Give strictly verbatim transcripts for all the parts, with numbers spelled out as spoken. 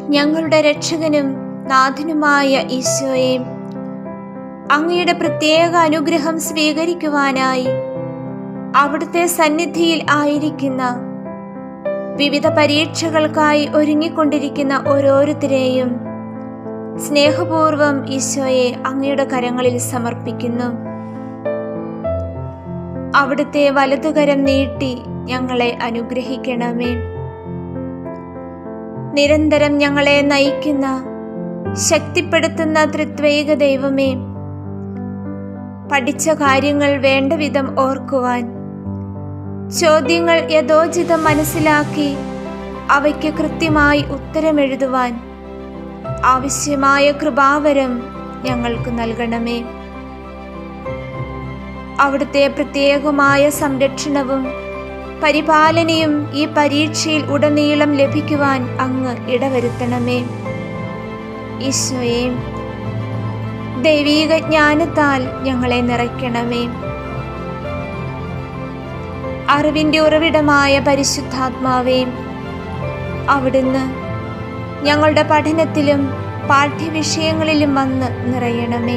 ഞങ്ങളുടെ രക്ഷകനും നാഥനുമായ ഈശോയെ, അങ്ങയുടെ പ്രത്യേക അനുഗ്രഹം സ്വീകരിക്കുവാനായി അവിടുത്തെ സന്നിധിയിൽ ആയിരിക്കുന്ന, വിവിധ പരീക്ഷകൾക്കായി ഒരുങ്ങിക്കൊണ്ടിരിക്കുന്ന ഓരോരുത്തരെയും സ്നേഹപൂർവം ഈശോയെ അങ്ങയുടെ കരങ്ങളിൽ സമർപ്പിക്കുന്നു. അവിടുത്തെ വലതുകരം നീട്ടി ഞങ്ങളെ അനുഗ്രഹിക്കണമേ. നിരന്തരം ഞങ്ങളെ നയിക്കുന്ന, ശക്തിപ്പെടുത്തുന്ന ത്രിത്വൈക ദൈവമേ, പഠിച്ച കാര്യങ്ങൾ വേണ്ട വിധം ഓർക്കുവാൻ, ചോദ്യങ്ങൾ യഥോചിതം മനസ്സിലാക്കി അവയ്ക്ക് കൃത്യമായി ഉത്തരമെഴുതുവാൻ ആവശ്യമായ കൃപാവരം ഞങ്ങൾക്ക് നൽകണമേ. അവിടുത്തെ പ്രത്യേകമായ സംരക്ഷണവും പരിപാലനയും ഈ പരീക്ഷയിൽ ഉടനീളം ലഭിക്കുവാൻ അങ്ങ് ഇടവരുത്തണമേ. ഈശോയെ, ദൈവീക ജ്ഞാനത്താൽ ഞങ്ങളെ നിറയ്ക്കണമേ. അറിവിന്റെ ഉറവിടമായ പരിശുദ്ധാത്മാവേ, അവിടുന്ന് ഞങ്ങളുടെ പഠനത്തിലും പാഠ്യവിഷയങ്ങളിലും വന്ന് നിറയണമേ.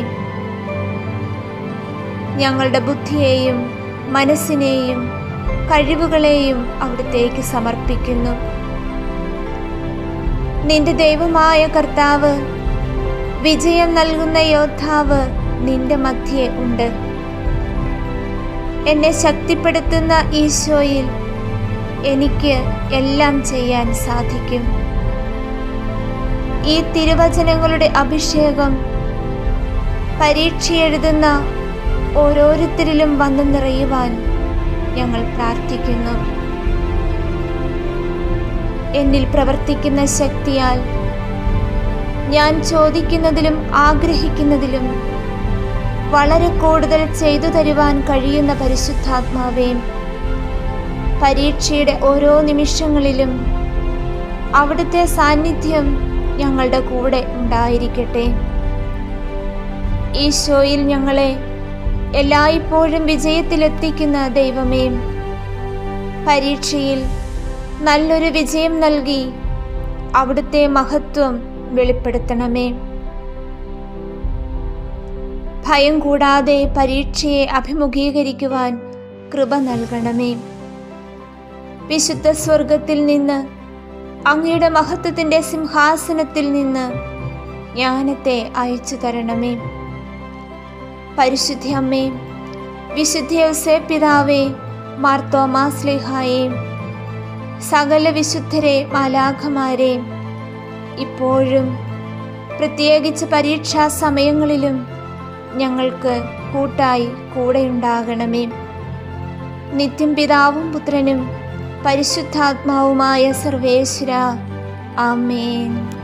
ഞങ്ങളുടെ ബുദ്ധിയെയും മനസ്സിനെയും കഴിവുകളെയും അവിടുത്തേക്ക് സമർപ്പിക്കുന്നു. നിന്റെ ദൈവമായ കർത്താവ്, വിജയം നൽകുന്ന യോദ്ധാവ് നിന്റെ മധ്യേ ഉണ്ട്. എന്നെ ശക്തിപ്പെടുത്തുന്ന ഈശോയിൽ എനിക്ക് എല്ലാം ചെയ്യാൻ സാധിക്കും. ഈ തിരുവചനങ്ങളുടെ അഭിഷേകം പരീക്ഷ എഴുതുന്ന ഓരോരുത്തരിലും വന്നു നിറയുവാൻ ഞങ്ങൾ പ്രാർത്ഥിക്കുന്നു. എന്നിൽ പ്രവർത്തിക്കുന്ന ശക്തിയാൽ ഞാൻ ചോദിക്കുന്നതിലും ആഗ്രഹിക്കുന്നതിലും വളരെ കൂടുതൽ ചെയ്തു തരുവാൻ കഴിയുന്ന പരിശുദ്ധാത്മാവേ, പരീക്ഷയുടെ ഓരോ നിമിഷങ്ങളിലും അവിടുത്തെ സാന്നിധ്യം ഞങ്ങളുടെ കൂടെ ഉണ്ടായിരിക്കട്ടെ. ഈശോയിൽ ഞങ്ങളെ എല്ലായ്പ്പോഴും വിജയത്തിലെത്തിക്കുന്ന ദൈവമേ, പരീക്ഷയിൽ നല്ലൊരു വിജയം നൽകി അവിടുത്തെ മഹത്വം വെളിപ്പെടുത്തണമേ. ഭയം കൂടാതെ പരീക്ഷയെ അഭിമുഖീകരിക്കുവാൻ കൃപ നൽകണമേ. വിശുദ്ധ സ്വർഗത്തിൽ നിന്ന്, അങ്ങയുടെ മഹത്വത്തിന്റെ സിംഹാസനത്തിൽ നിന്ന് ജ്ഞാനത്തെ അയച്ചു തരണമേ. പരിശുദ്ധ അമ്മേ, വിശുദ്ധ യോസേപ്പ് പിതാവേ, മാർ തോമാസ് ശ്ലീഹായേ, സകല വിശുദ്ധരെ, മാലാഖമാരെ, ഇപ്പോഴും പ്രത്യേകിച്ച് പരീക്ഷാ സമയങ്ങളിലും ഞങ്ങൾക്ക് കൂട്ടായി കൂടെയുണ്ടാകണമേ. നിത്യം പിതാവും പുത്രനും പരിശുദ്ധാത്മാവുമായ സർവേശ്വരാ, ആമേൻ.